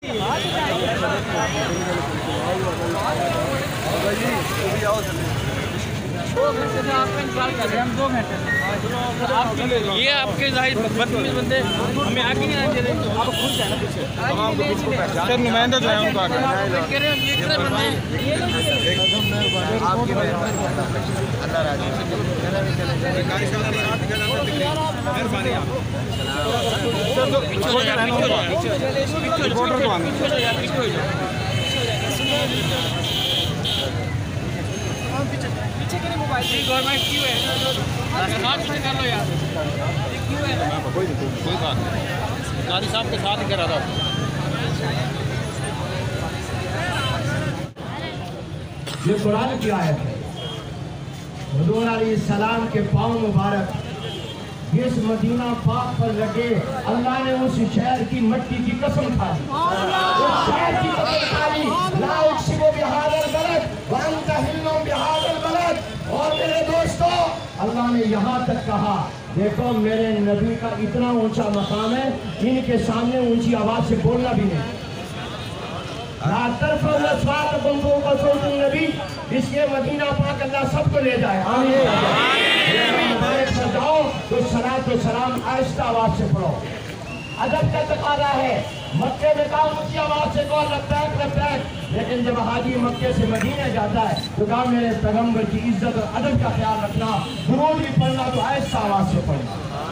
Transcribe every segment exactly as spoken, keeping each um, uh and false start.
دو گھنٹے سے آپ کا انتظار کر رہے ہیں ہم دو گھنٹے سے یہ آپ کے ظاہر بدتمیز بندے ہمیں آگے نہیں آنے دے رہے آپ خود جائیں نا پیچھے سر نمائندہ جو ہے ان کو آگے کہہ رہے ہیں یہ کتنے بندے آپ کی اللہ راضی مہربانی آپ پیچھے ہو جائے پیچھے ہو جائے پیچھے ہو جائے گورنمنٹ کیوں ہے کر لو یار کوئی کوئی بات نہیں قاضی صاحب کے ساتھ ہی کرا رہا ہوں یہ قرآن کی آیت ہے حضور علیہ السلام کے پاؤں مبارک جس مدینہ پاک پر لگے اللہ نے اس شہر کی مٹی کی قسم کھا لی اس شہر کی قسم کھا لی لا اقسم بہذا البلد وانت حل بہذا البلد اور میرے دوستو اللہ نے یہاں تک کہا دیکھو میرے نبی کا اتنا اونچا مقام ہے ان کے سامنے اونچی آواز سے بولنا بھی نہیں لا ترفعوا اصواتکم فوق صوت النبی اس کے مدینہ پاک اللہ سب کو لے جائے آمین سجاؤ تو صلاۃ و سلام آہستہ آواز سے پڑھو ادب کا تقاضا ہے مکے میں کہا اونچی آواز سے کہو لبیک لبیک لیکن جب حاجی مکے سے مدینہ جاتا ہے تو کہا میرے پیغمبر کی عزت اور ادب کا خیال رکھنا درود بھی پڑھنا تو آہستہ آواز سے پڑھنا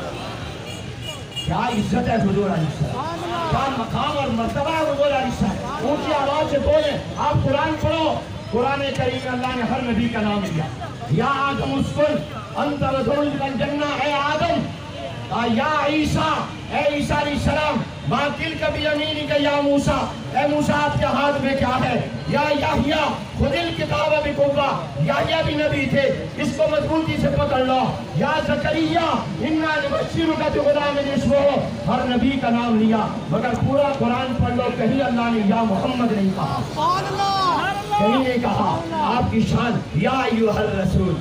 کیا عزت ہے حضور علیہ السلام کیا مقام اور مرتبہ ہے حضور علیہ السلام اونچی آواز سے بولیں آپ قرآن پڑھو قرآن کریم اللہ نے ہر نبی کا نام لیا یا آدم اسکن انت رسول الجنہ اے آدم یا عیسیٰ اے عیسیٰ علیہ السلام ما تلک بیمینک یا موسیٰ اے موسیٰ آپ کے ہاتھ میں کیا ہے یا یحییٰ خذ الکتاب بقوہ یحییٰ بھی نبی تھے اس کو مضبوطی سے پکڑ لو یا زکریا انا نبشرک بغلام اسمہ ہر نبی کا نام لیا مگر پورا قرآن پڑھ لو کہیں اللہ نے یا محمد نہیں کہا کہیں نہیں کہا آپ کی شان یا ایھا الرسول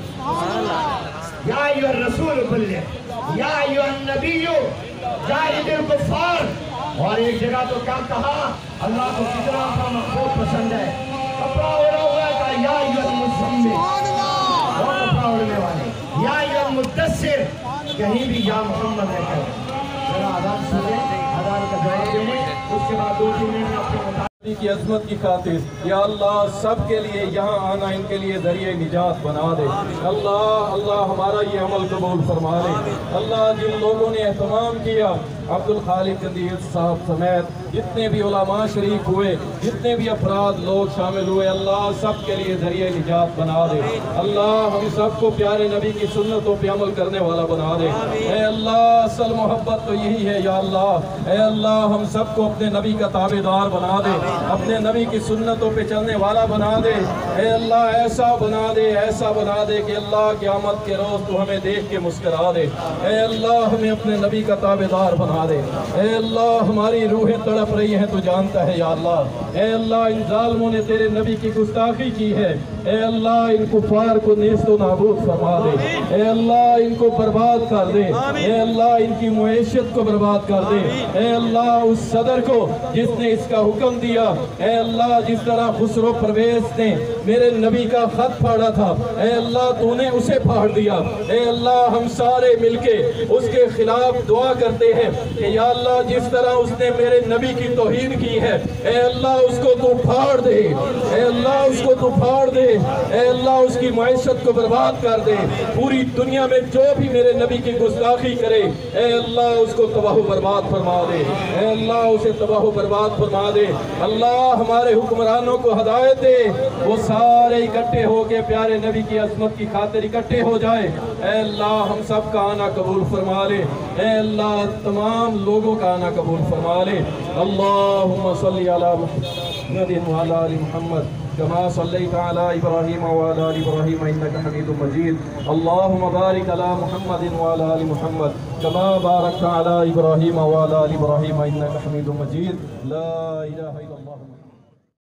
یا ایھا الرسول بلغ یا ایھا النبی جاہد الکفار اور ایک جگہ تو کیا کہا اللہ کو کتنا کا محبوب پسند ہے کپڑا اوڑا ہوا ہے کہا یا ایھا المزمل وہ کپڑا اوڑنے والے یا ایھا المدثر کہیں بھی یا محمد ہے کہا ذرا اذان سنیں اذان کا جواب دیں اس کے بعد دو تین منٹ اپنے مطابق کی عظمت کی خاطر یا اللہ سب کے لیے یہاں آنا ان کے لیے ذریعہ نجات بنا دے اللہ اللہ ہمارا یہ عمل قبول فرما لے اللہ جن لوگوں نے اہتمام کیا عبد الخالق قندیل صاحب سمیت جتنے بھی علماء شریک ہوئے جتنے بھی افراد لوگ شامل ہوئے اللہ سب کے لیے ذریعہ نجات بنا دے اللہ ہم سب کو پیارے نبی کی سنتوں پہ عمل کرنے والا بنا دے اے اللہ اصل محبت تو یہی ہے یا اللہ اے اللہ ہم سب کو اپنے نبی کا تابعدار بنا دے اپنے نبی کی سنتوں پہ چلنے والا بنا دے اے اللہ ایسا بنا دے ایسا بنا دے کہ اللہ قیامت کے روز تو ہمیں دیکھ کے مسکرا دے اے اللہ ہمیں اپنے نبی کا تابعدار بنا دے اے اللہ ہماری روحیں تڑپ رہی ہیں تو جانتا ہے یا اللہ اے اللہ ان ظالموں نے تیرے نبی کی گستاخی کی ہے اے اللہ ان کفار کو نیست و نابود فرما دے اے اللہ ان کو برباد کر دے اے اللہ ان کی معیشت کو برباد کر دے اے اللہ اس صدر کو جس نے اس کا حکم دیا اے اللہ جس طرح خسرو پرویز نے میرے نبی کا خط پھاڑا تھا اے اللہ تو نے اسے پھاڑ دیا اے اللہ ہم سارے مل کے اس کے خلاف دعا کرتے ہیں کہ یا اللہ جس طرح اس نے میرے نبی کی توہین کی ہے اے اللہ اس کو تو پھاڑ دے اے اللہ اس کو تو پھاڑ دے اے اللہ اس کی معیشت کو برباد کر دے پوری دنیا میں جو بھی میرے نبی کی گستاخی کرے اے اللہ اس کو تباہ و برباد فرما دے اے اللہ اسے تباہ و برباد فرما دے اللہ ہمارے حکمرانوں کو ہدایت دے وہ سارے اکٹھے ہو کے پیارے نبی کی عظمت کی خاطر اکٹھے ہو جائے اے اللہ ہم سب کا آنا قبول فرما لے اے اللہ تمام لوگوں کا آنا قبول فرما لے اللہم صلی علی محمد وعلی آل محمد كما صليت على إبراهيم وعلى آل إبراهيم إنك حميد مجيد اللهم بارك على محمد وعلى آل محمد كما باركت على إبراهيم وعلى آل إبراهيم إنك حميد مجيد لا إله إلا الله